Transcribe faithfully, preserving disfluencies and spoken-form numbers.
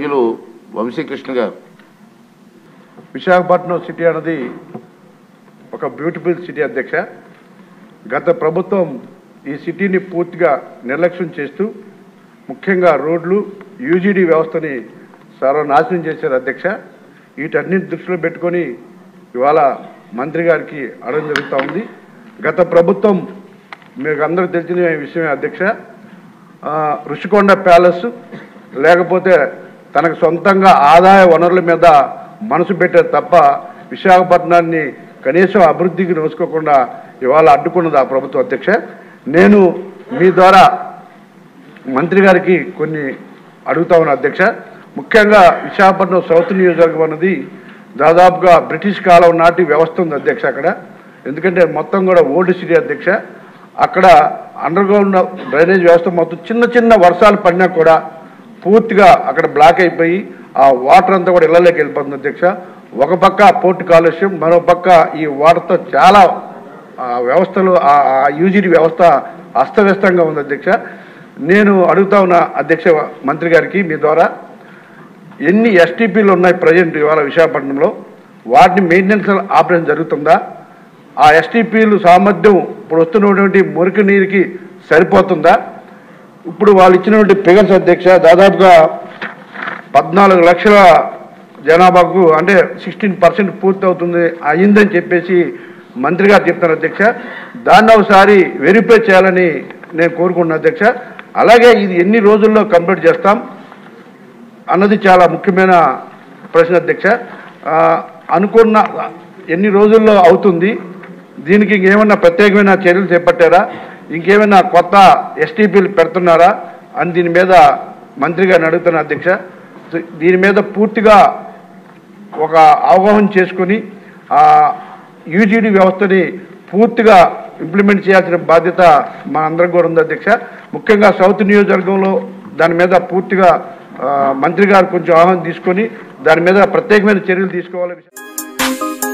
సభ్యులు వంశీకృష్ణ గారు. విశాఖపట్నం సిటీ అన్నది ఒక బ్యూటిఫుల్ సిటీ అధ్యక్ష. గత ప్రభుత్వం ఈ సిటీని పూర్తిగా నిర్లక్ష్యం చేస్తూ ముఖ్యంగా రోడ్లు యూజీడీ వ్యవస్థని సర్వనాశనం చేశారు అధ్యక్ష. వీటన్నిటి దృష్టిలో పెట్టుకొని ఇవాళ మంత్రి గారికి అడగడం జరుగుతూ ఉంది. గత ప్రభుత్వం మీకు అందరూ తెలిసిన విషయమే అధ్యక్ష, రుషికొండ ప్యాలెస్ లేకపోతే తనకు సొంతంగా ఆదాయ వనరుల మీద మనసు పెట్టారు తప్ప విశాఖపట్నాన్ని కనీసం అభివృద్ధికి నోసుకోకుండా ఇవాళ అడ్డుకున్నది ఆ ప్రభుత్వం అధ్యక్ష. నేను మీ ద్వారా మంత్రి గారికి కొన్ని అడుగుతా ఉన్నా అధ్యక్ష. ముఖ్యంగా విశాఖపట్నం సౌత్ నియోజకవర్గం అన్నది దాదాపుగా బ్రిటిష్ కాలం నాటి వ్యవస్థ ఉంది అధ్యక్ష అక్కడ. ఎందుకంటే మొత్తం కూడా ఓల్డ్ సిటీ అధ్యక్ష. అక్కడ అండర్ గ్రౌండ్ డ్రైనేజ్ వ్యవస్థ మొత్తం చిన్న చిన్న వర్షాలు పడినా కూడా పూర్తిగా అక్కడ బ్లాక్ అయిపోయి ఆ వాటర్ అంతా కూడా ఇళ్లలోకి వెళ్ళిపోతుంది అధ్యక్ష. ఒక పక్క పోర్టు కాలుష్యం, మరో పక్క ఈ వాటర్తో చాలా వ్యవస్థలు ఆ యూజీడీ వ్యవస్థ అస్తవ్యస్తంగా ఉంది అధ్యక్ష. నేను అడుగుతా ఉన్న అధ్యక్ష మంత్రి గారికి మీ ద్వారా, ఎన్ని ఎస్టీపీలు ఉన్నాయి ప్రజెంట్ ఇవాళ విశాఖపట్నంలో, వాటిని మెయింటెనెన్స్ ఆపరేషన్ జరుగుతుందా? ఆ ఎస్టీపీలు సామర్థ్యం ఇప్పుడు వస్తున్నటువంటి మురికి నీరుకి సరిపోతుందా? ఇప్పుడు వాళ్ళు ఇచ్చినటువంటి ఫిగర్స్ అధ్యక్ష దాదాపుగా పద్నాలుగు లక్షల జనాభాకు అంటే సిక్స్టీన్ పర్సెంట్ పూర్తి అవుతుంది అయిందని చెప్పేసి మంత్రి గారు చెప్తారు అధ్యక్ష. దాన్ని ఒకసారి వెరిఫై చేయాలని నేను కోరుకుంటున్నాను అధ్యక్ష. అలాగే ఇది ఎన్ని రోజుల్లో కంప్లీట్ చేస్తాం అన్నది చాలా ముఖ్యమైన ప్రశ్న అధ్యక్ష. అనుకున్న ఎన్ని రోజుల్లో అవుతుంది, దీనికి ఇంకేమైనా ప్రత్యేకమైన చర్యలు చేపట్టారా, ఇంకేమైనా కొత్త ఎస్టీపీలు పెడుతున్నారా అని దీని మీద మంత్రి గారిని అడుగుతున్నా అధ్యక్ష. దీని మీద పూర్తిగా ఒక అవగాహన చేసుకుని ఆ యూజీడీ వ్యవస్థని పూర్తిగా ఇంప్లిమెంట్ చేయాల్సిన బాధ్యత మా అందరం కూడా ఉంది అధ్యక్ష. ముఖ్యంగా సౌత్ నియోజకవర్గంలో దాని మీద పూర్తిగా మంత్రి గారు కొంచెం ఆహ్వానం తీసుకొని దాని మీద ప్రత్యేకమైన చర్యలు తీసుకోవాలి.